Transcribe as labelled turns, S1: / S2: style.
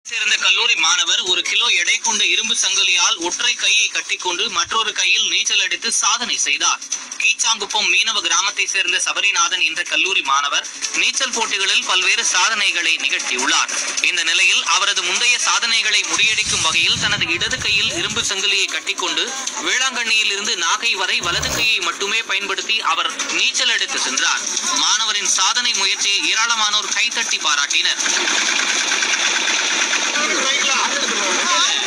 S1: சேர்ந்த கல்லூரி மாணவர் 1 கிலோ எடை கொண்ட இரும்பு சங்கிலியால் ஒற்றை கையை கட்டிக்கொண்டு மற்றொரு கையில் நீச்சல் அடித்து சாதனை செய்தார். கீச்சாங்குப்பம் மீனவ கிராமத்தை சேர்ந்த சபரிநாதன் என்ற கல்லூரி மாணவர் நீச்சல் போட்டிகளில் பல்வேறு சாதனைகளை நிகழ்த்தியுள்ளார். இந்த நிலையில் அவரது முந்தைய சாதனைகளை முறியடிக்கும் வகையில் தனது இடது கையில் இரும்பு சங்கிலியை கட்டிக்கொண்டு வேளாங்கண்ணியில் இருந்து நாகை வரை வலது கையை மட்டுமே பயன்படுத்தி அவர் நீச்சல் அடித்து சென்றார். மாணவரின் சாதனை முயற்சியை ஏராளமானோர் கைதட்டி பாராட்டினர்.